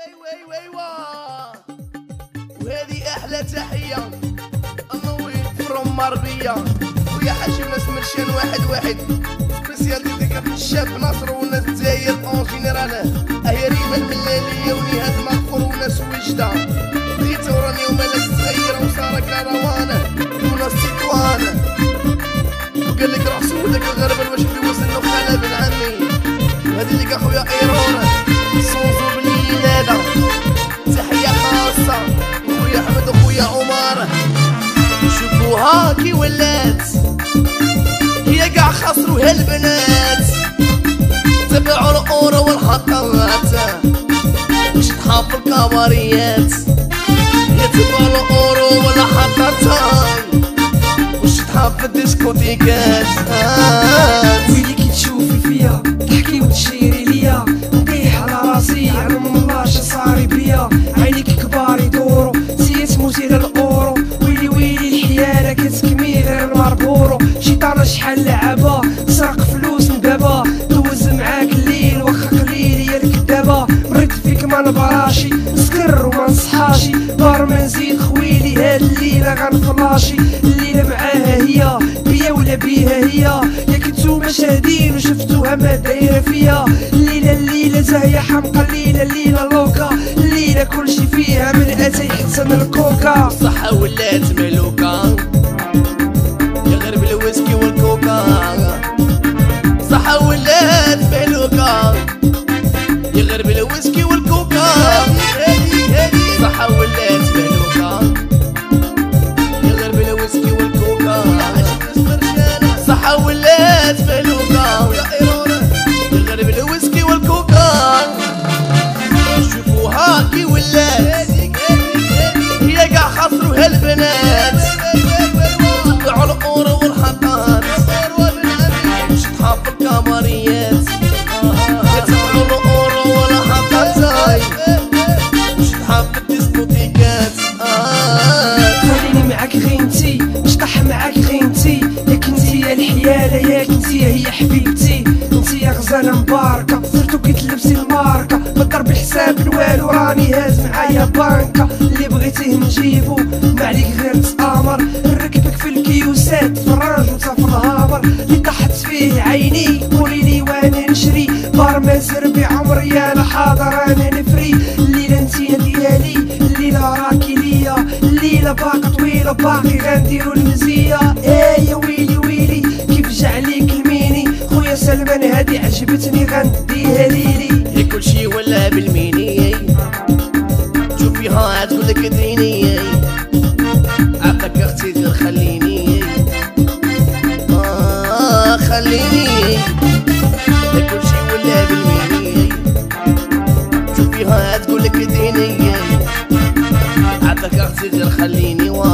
وهذه احلى تحيه النوير فروم مربيه ويا حاجب ناس مرشان واحد سبيسيال ديديكات الشاب ناصر وناس الجزائر اون جينيرال اهي ريما الملاليه ونهاد مغفور وناس وجده بغيت وراني ومالاش صغيره وصار كروانه وناس تطوانه وقال لك روح سودك الغربل واش اللي وصل له خاله بن عمي وهذه اللي قال خويا ايرونه صوصو بني نادا تحيه خاصه خويا احمد وخويا عمر شوفوها كي ولات هي قاع خسروا هالبنات تبعوا الاورو والحطات واش تحاب الكاماريات يتبعوا الاورو والحطات واش تحب في الديسكوتيكات ويلي كي تشوفي فيا تحكي وتشيري ليا نطيح على راسي علم الله شا صاري بيا عينيك كبار يدورو سيت موزيل الاورو ويلي الحيالة كتكمي غير الماربورو شيطانة شحال لعبة سرق فلوس ندابا دوز معاك الليل واخا قليل يا الكدابة مريت فيك ما نبراشي نسكر وما نصحاشي بار ما نزيد خويلي هاد الليلة غنفلاشي الليلة معاها هي بيا ولا بيها هي ياك نتوما شاهدين وشفتوها ما دايرة فيا الليلة زاهية حمقى الليلة لوكا الليلة كلشي فيها من اتاي حتى من الكوكا صحة ولات ملوكا يا غير بالويسكي والكوكا صحة ولات ملوكا يا غير بالويسكي والكوكا صحة ولات ملوكا يا غير بالويسكي والكوكا صحة ولات ملوكا يا غير بالويسكي والكوكا شوفوها كي ولات هي قاع خسروا هالبنات تبعوا الاورو والحطات واش تحب الكاماريات تبعوا الاورو والحطات واش تحب الديسكوتيكات خليني معاك غير انتي نشطح معاك غير انتي ياك انتي يا الحيالة ياك انتي هي حبيبتي انتي يا غزالة مباركة صرتو كي تلبسي الماركة بالضرب حساب والو راني هاز معايا بانكا اللي بغيتيه نجيبو ما عليك غير تآمر نركبك في الكيوسات في الراج وتا في الهامر اللي طاحت فيه عيني قوليلي وانا نشري بار ما زربي عمري انا حاضر انا نفري الليلة انتي ديالي الليلة راكي ليا الليلة باقا طويلة باقي غنديرو المزية يا ويلي كيف جا عليك الميني خويا سلمان هادي عجبتني غنديها ليلي يا كلشي ولا بالميني شوفيها تقولك اديني عافاك اختي غير خليني خليني يا كلشي ولا بالميني شوفيها تقولك اديني عافاك اختي غير خليني